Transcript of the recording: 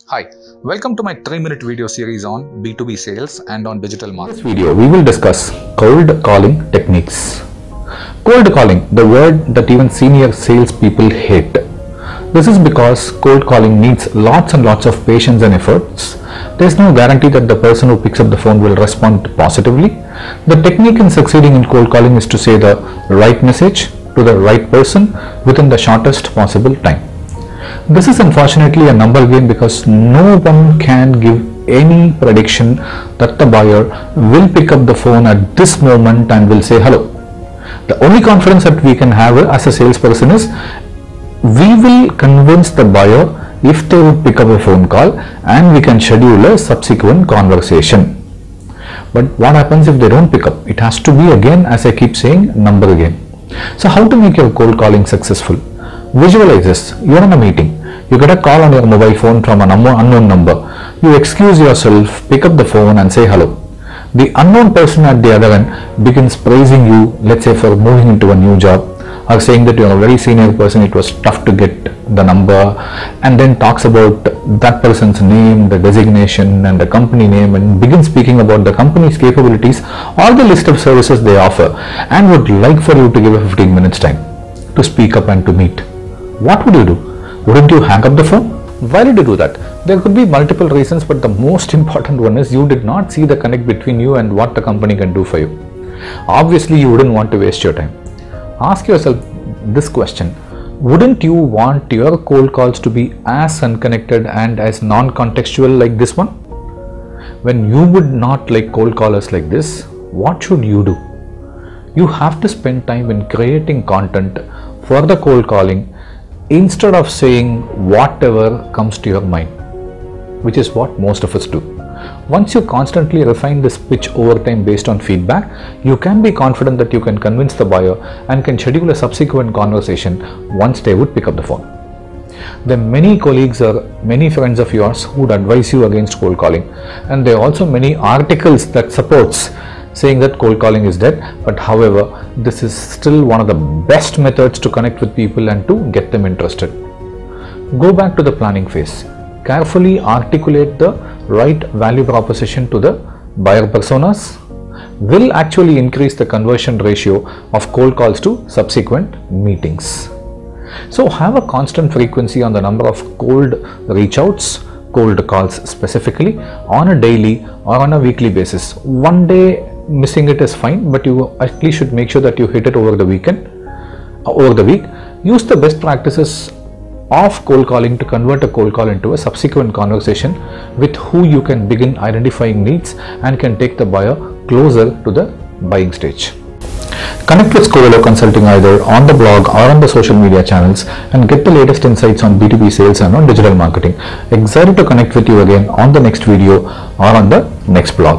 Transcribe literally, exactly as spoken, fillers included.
Hi, welcome to my three minute video series on B two B sales and on digital marketing. In this video, we will discuss cold calling techniques. Cold calling, the word that even senior salespeople hate. This is because cold calling needs lots and lots of patience and efforts. There is no guarantee that the person who picks up the phone will respond positively. The technique in succeeding in cold calling is to say the right message to the right person within the shortest possible time. This is unfortunately a number game because no one can give any prediction that the buyer will pick up the phone at this moment and will say hello. The only confidence that we can have as a salesperson is we will convince the buyer if they will pick up a phone call and we can schedule a subsequent conversation. But what happens if they don't pick up? It has to be, again, as I keep saying, number game. So how to make your cold calling successful? Visualize this. You're in a meeting. You get a call on your mobile phone from an unknown number. You excuse yourself, pick up the phone and say hello. The unknown person at the other end begins praising you, let's say for moving into a new job, or saying that you're a very senior person, it was tough to get the number, and then talks about that person's name, the designation and the company name, and begins speaking about the company's capabilities or the list of services they offer, and would like for you to give a fifteen minutes time to speak up and to meet. What would you do? Wouldn't you hang up the phone? Why did you do that? There could be multiple reasons, but the most important one is you did not see the connect between you and what the company can do for you. Obviously, you wouldn't want to waste your time. Ask yourself this question. Wouldn't you want your cold calls to be as unconnected and as non-contextual like this one? When you would not like cold callers like this, what should you do? You have to spend time in creating content for the cold calling instead of saying whatever comes to your mind, which is what most of us do. Once you constantly refine this pitch over time based on feedback, you can be confident that you can convince the buyer and can schedule a subsequent conversation once they would pick up the phone. There are many colleagues or many friends of yours who would advise you against cold calling, and there are also many articles that supports saying that cold calling is dead, but however, this is still one of the best methods to connect with people and to get them interested. Go back to the planning phase. Carefully articulate the right value proposition to the buyer personas will actually increase the conversion ratio of cold calls to subsequent meetings. So have a constant frequency on the number of cold reach outs, cold calls specifically, on a daily or on a weekly basis. One day missing it is fine, but you at least should make sure that you hit it over the weekend, over the week. Use the best practices of cold calling to convert a cold call into a subsequent conversation with who you can begin identifying needs and can take the buyer closer to the buying stage. Connect with Scovelo Consulting either on the blog or on the social media channels and get the latest insights on B two B sales and on digital marketing. Excited to connect with you again on the next video or on the next blog.